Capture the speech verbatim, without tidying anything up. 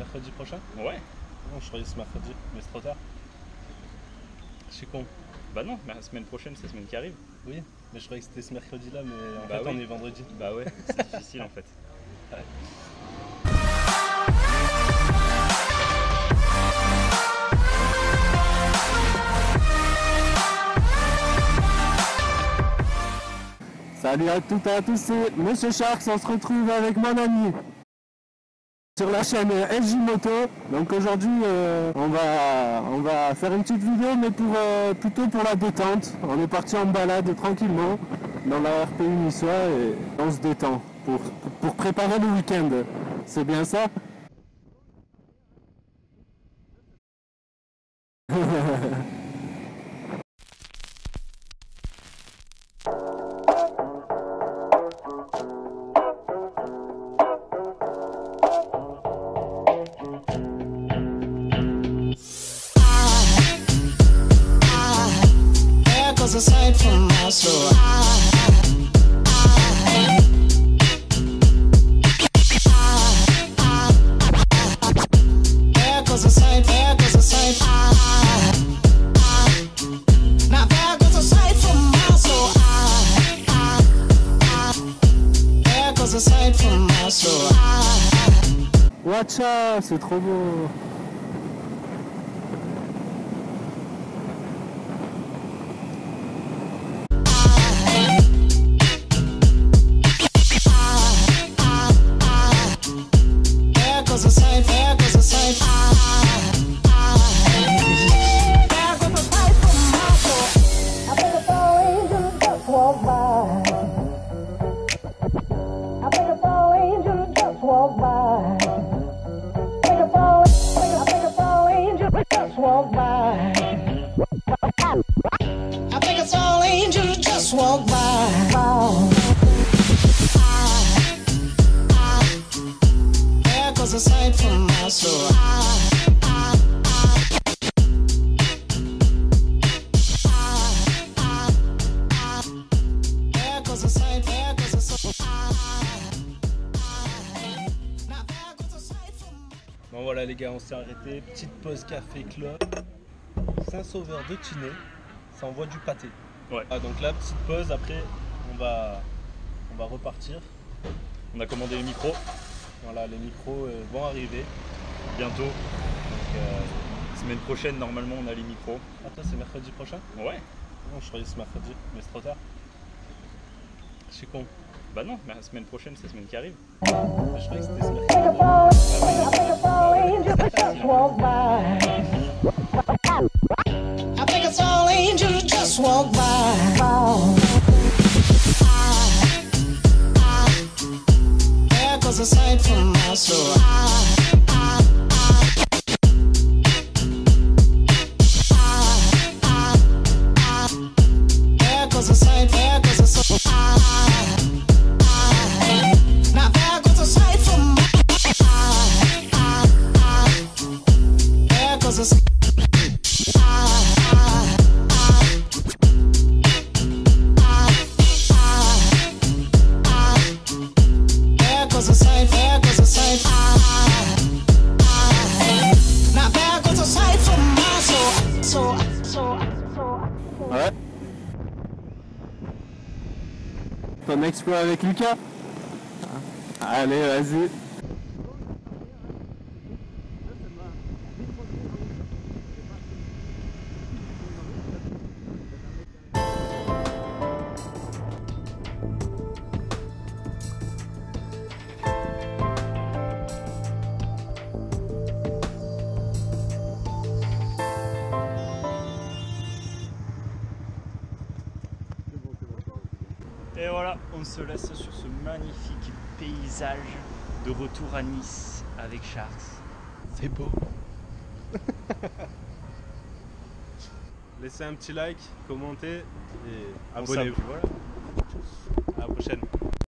mercredi prochain? Ouais. Non, je croyais que c'est mercredi, mais c'est trop tard. Je suis con. Bah non, la semaine prochaine, c'est la semaine qui arrive. Oui, mais je croyais que c'était ce mercredi-là, mais en Bah fait oui. on est vendredi. Bah ouais, c'est difficile en fait. Ouais. Salut à toutes et à tous, c'est Monsieur Sharks, on se retrouve avec mon ami sur la chaîne S J Moto. Donc aujourd'hui euh, on, va, on va faire une petite vidéo, mais pour, euh, plutôt pour la détente. On est parti en balade tranquillement dans la R P U niçois et on se détend pour, pour préparer le week-end. C'est bien ça? Aside from my soul, there goes a sight, there goes a sight. Now there goes a sight from my soul. There goes a sight from my soul. Watcha, c'est trop beau. There goes a sight, there goes a sight. There goes a sight from my soul. I think a tall angel just walked by. I think a tall angel just walked by. I think a tall, I think a tall angel just walked by. I think a tall angel just walked by. There goes a sight from my soul. There goes a sight, there goes a sight. Now there goes a sight from. Bon voilà les gars, on s'est arrêté. Petite pause café club. Saint-Sauveur de Tinée. Ça envoie du pâté. Ouais. Ah, donc là, petite pause, après on va, on va repartir. On a commandé les micros Voilà, les micros euh, vont arriver. bientôt. Donc, euh... Semaine prochaine, normalement, on a les micros. ah, toi c'est mercredi prochain? Ouais. Non, je croyais que c'est mercredi, mais c'est trop tard. Je suis con. Bah non, la semaine prochaine, c'est la semaine qui arrive. Mais je croyais que c'était ce I think a mercredi. tall, I think a tall angel just walked by. I think a tall angel just walked by. There goes a sight from my soul. There goes a sight, there goes a sight. Now there goes a sight from my there goes a sight. There goes a sight, there goes a sight. Now there goes a sight from my soul. So, so, so. Ouais. Ton exploit avec Lucas? Allez, vas-y. Et voilà, on se laisse sur ce magnifique paysage de retour à Nice avec Sharks. C'est beau. Laissez un petit like, commentez et On abonnez-vous. s'abonne, voilà. À la prochaine.